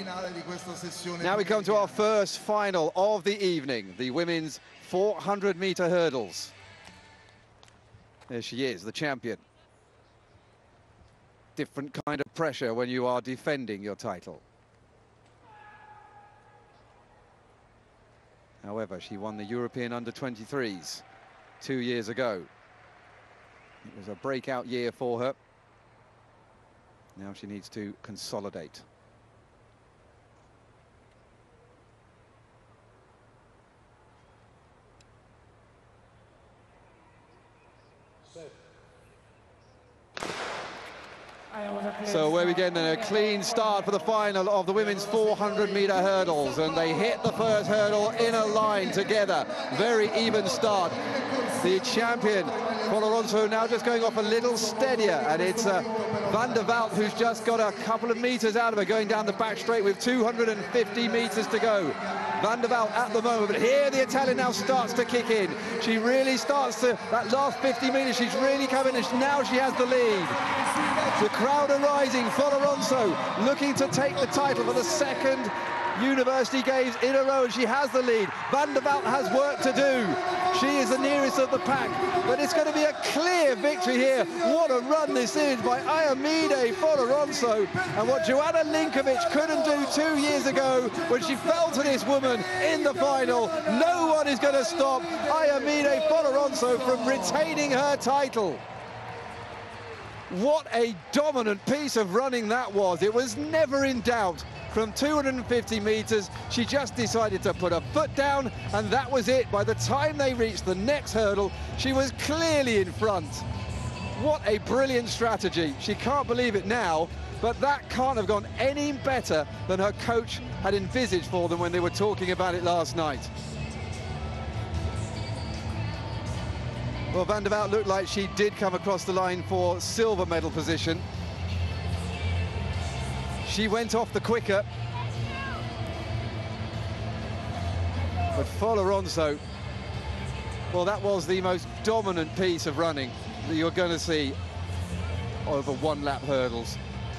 Now we come to our first final of the evening, the women's 400-meter hurdles. There she is, the champion. Different kind of pressure when you are defending your title. However, she won the European under-23s 2 years ago. It was a breakout year for her. Now she needs to consolidate. So where we get a clean start for the final of the women's 400-meter hurdles, and they hit the first hurdle in a line together. Very even start. The champion, Alonso, now just going off a little steadier, and it's Van der Waalt who's just got a couple of meters out of her, going down the back straight with 250 meters to go. Van der Waalt at the moment, but here the Italian now starts to kick in. She really starts to, that last 50 meters, she's really coming, and now she has the lead. The crowd are rising. Alonso looking to take the title for the second University Games in a row, and she has the lead. Van der Waalt has work to do. She is the nearest of the pack, but it's going to be a clear victory here. What a run this is by Ayamide Alonso, and what Joanna Linkovic couldn't do 2 years ago when she fell to this woman in the final. No one is going to stop Ayamide Alonso from retaining her title. What a dominant piece of running that was. It was never in doubt. From 250 meters, she just decided to put her foot down, and that was it. By the time they reached the next hurdle, she was clearly in front. What a brilliant strategy. She can't believe it now, but that can't have gone any better than her coach had envisaged for them when they were talking about it last night. Well, Van der Waalt looked like she did come across the line for silver medal position. She went off the quicker. But Alonso, well, that was the most dominant piece of running that you're going to see over one-lap hurdles.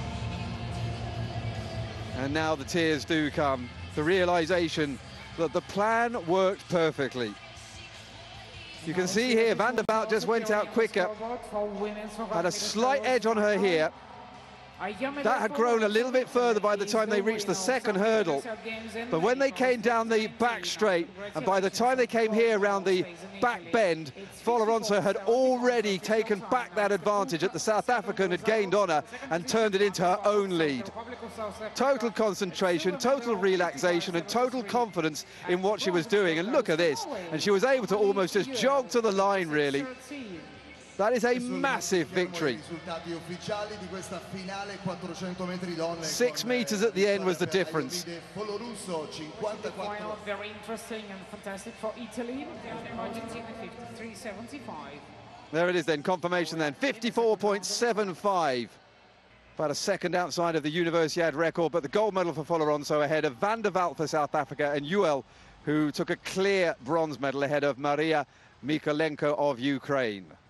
And now the tears do come, the realization that the plan worked perfectly. You can see here, Van der Waalt just went out quicker, had a slight edge on her here. That had grown a little bit further by the time they reached the second hurdle. But when they came down the back straight, and by the time they came here around the back bend, Alonso had already taken back that advantage that the South African had gained on her and turned it into her own lead. Total concentration, total relaxation, and total confidence in what she was doing. And look at this. And she was able to almost just jog to the line, really. That is a massive victory. 6 meters at the end was the difference. Very interesting and fantastic for Italy. Argentina 53.75. There it is then, confirmation then, 54.75. About a second outside of the Universiade record, but the gold medal for Alonso ahead of Van der Waalt for South Africa, and Yuel, who took a clear bronze medal ahead of Maria Mikolenko of Ukraine.